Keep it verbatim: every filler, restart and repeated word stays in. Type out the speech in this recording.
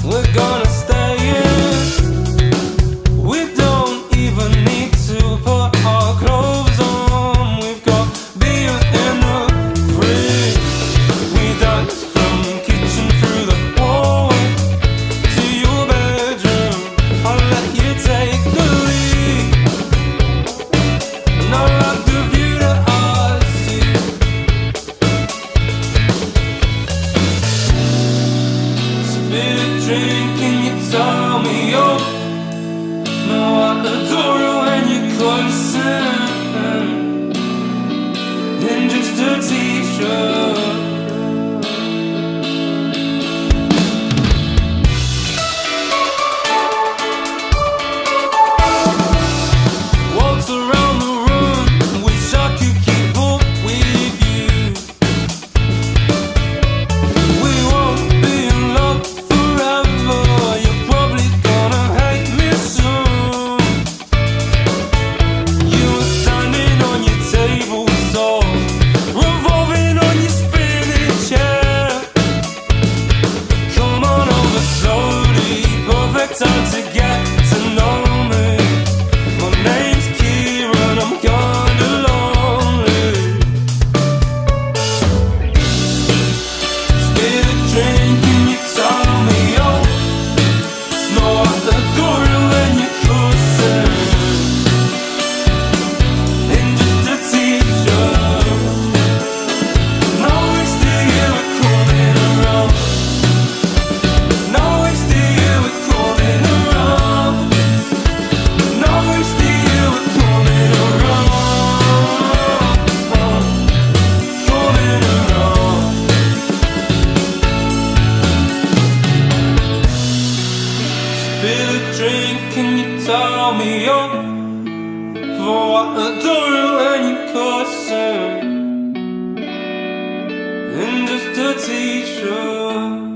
we're gonna stay in. We don't even need to put our clothes on. We've got beer in the fridge. We dance from kitchen through the hallway to your bedroom. I'll let you take the lead. And I like the view that I see. Spit a drink and you tell me you're no, I adore you when you're closing in just a t-shirt. Walks around the room, wish I could keep up with you. We won't be in love forever. You're probably gonna hate me soon. You were standing on your table saw, revolving on your spinning chair. Come on over slowly, perfect time to get to know me. My name's Kieran, I'm kinda lonely. Spit a drink and you tell me, oh, no, I adore you when you're cussing in just a t-shirt. No waste of you were coming around. No waste of you were coming around. No waste of you were coming around. Coming around. Spit a drink and you tell me you're for I adore you when you're cussing in just a t-shirt.